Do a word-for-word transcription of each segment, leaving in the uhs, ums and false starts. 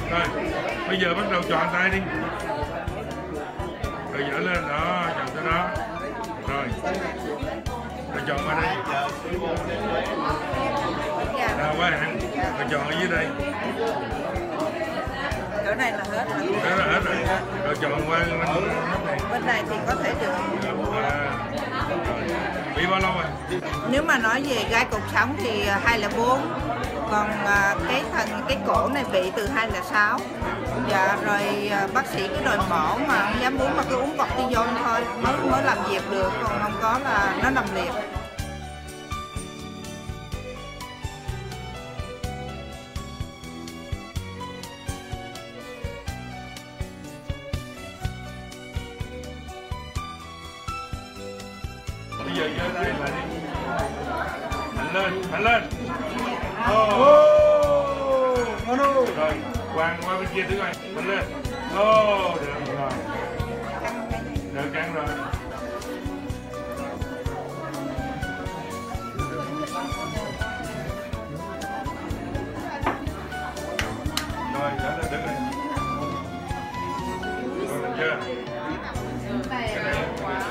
Rồi, bây giờ bắt đầu chọn tay đi. Rồi dở lên, đó, chọn tới đó. Rồi, rồi chọn qua đây. Nào quá hạn, rồi chọn ở dưới đây. Chỗ này là hết rồi. Đó là hết rồi. Rồi chọn qua bên này. Bên này thì có thể được. À, bị bao lâu rồi? Nếu mà nói về gai cột sống thì hai không bốn, còn cái thần cái cổ này bị từ hai không sáu. Dạ, rồi bác sĩ cái đòi mổ mà không dám uống mà cứ uống cortisone thôi mới mới làm việc được, còn không có là nó nằm liệt. Bây giờ giơ tay lại đi. Mạnh lên, mạnh lên. Oh. Oh. Rồi, quàng qua bên kia thử coi. Mạnh lên. Oh, được rồi. Được căng rồi. Rồi, đã được rồi. Rồi, được chưa? Cái này.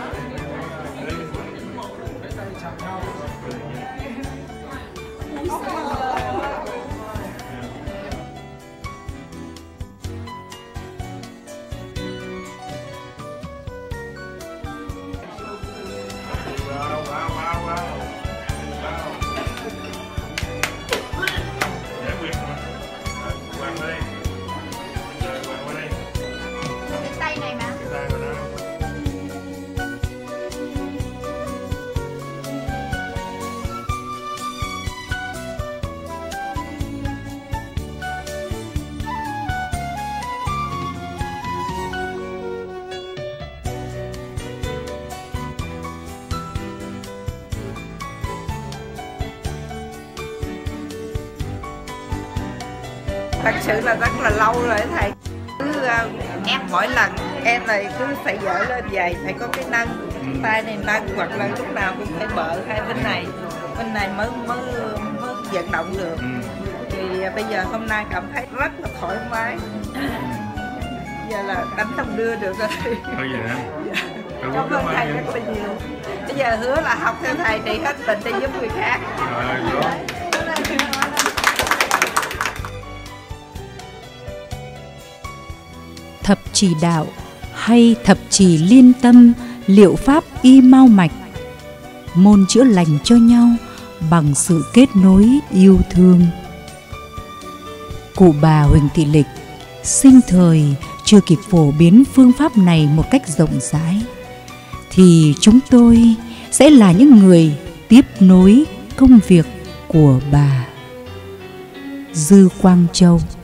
Thật sự là rất là lâu rồi thầy. Cứ uh, em mỗi lần em này cứ phải dở lên giày, phải có cái nâng tay này nâng, hoặc là lúc nào cũng phải bợ hai bên này, bên này mới mới mới vận động được. Thì bây giờ hôm nay cảm thấy rất là thoải mái. Giờ là đánh đồng đưa được rồi. Thôi vậy hả? Dạ. Cảm ơn thầy rất là nhiều. Bây giờ hứa là học theo thầy trị hết bệnh để giúp người khác. Rồi, Thập trì đạo hay thập trì liên tâm, liệu pháp y mau mạch, môn chữa lành cho nhau bằng sự kết nối yêu thương. Cụ bà Huỳnh Thị Lịch sinh thời chưa kịp phổ biến phương pháp này một cách rộng rãi, thì chúng tôi sẽ là những người tiếp nối công việc của bà. Dư Quang Châu.